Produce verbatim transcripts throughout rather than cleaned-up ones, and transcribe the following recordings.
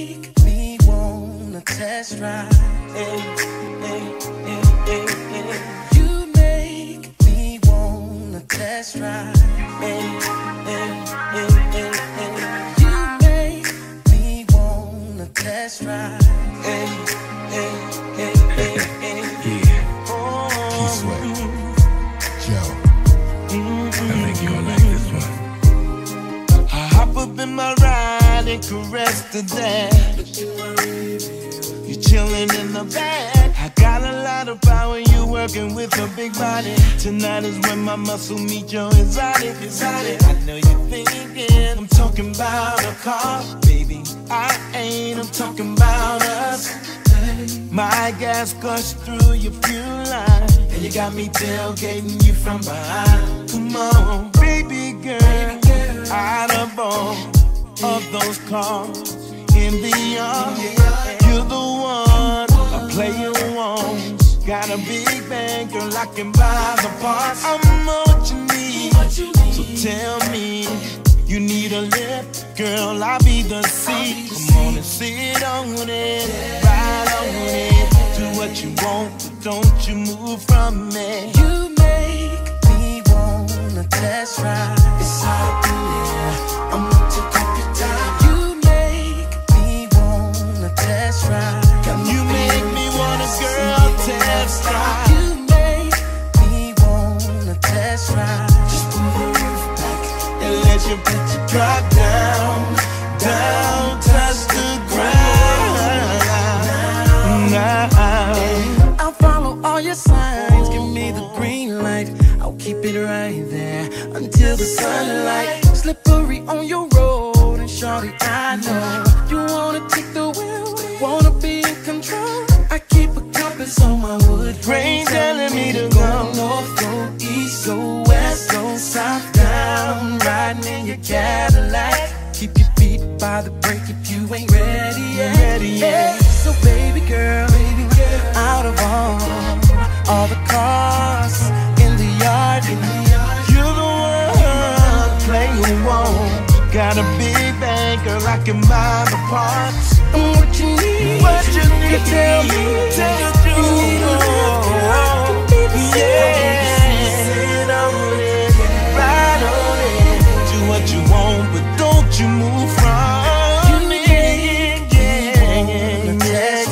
make me wanna test ride. Hey, hey, hey, hey, hey. You make me wanna test ride. Hey, hey, hey, hey, hey. You make me wanna test ride. Hey, hey, hey, hey, hey. Yeah. Oh. T-Sweat. Joe. Mm-hmm. I think you gon' like this one. I hop up in my ride and caress the dash. You chillin' in the back. I got a lot of power, you working with a big body. Tonight is when my muscle meet your exotic, exotic. I know you're thinking I'm talking about a car, baby. I ain't, I'm talking about us. My gas gush through your fuel line, and you got me tailgating you from behind. Come on, baby girl, out of all of those cars in the yard, you're the one a player wants. Got a big bank, girl, I can buy the parts. I'm what you need, so tell me you need a lift, girl, I'll be the seat. Come on and sit on it, ride on it, do what you want, but don't you move from me. You make me wanna test ride. It's hard to live, I'm gonna take up your time. You make me wanna test ride. You make me wanna, girl, test ride. You make me wanna test ride. Just move your roof back and let your picture drop down, down, touch the ground. I'll follow all your signs, give me the green light. I'll keep it right there until the sunlight. Slippery on your road, and shorty, I know you wanna take the wheel, wanna be in control. I keep a compass on my wood grain, telling me to go north, go east, go west, go south, down, riding in your Cadillac. Keep your feet by the brake if you ain't ready yet. Ready yet. So baby girl, baby girl, out of all, all the cars in the yard, in the yard, you're the one playing won't. Got a big bank, girl, I can buy the parts. And what you need, what you need, you tell me, tell the truth. Yeah, sit on it, ride on it, do what you want, but don't you move from me. Yeah, yeah, yeah,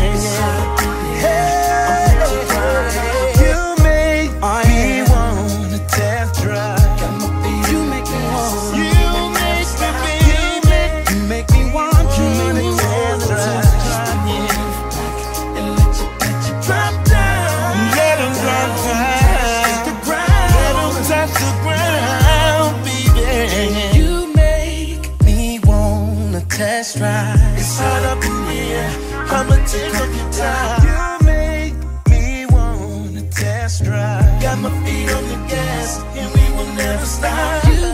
yeah. You make me wanna test drive. You make me want. You make me, you make me want. You make me test drive. And let you, let you drop down. Let 'em drop down. Let 'em touch the ground, baby. You make me wanna test drive. It's hot up in here, I'ma take up your time. You make me wanna test drive. Got my feet on the gas, and we will never stop. You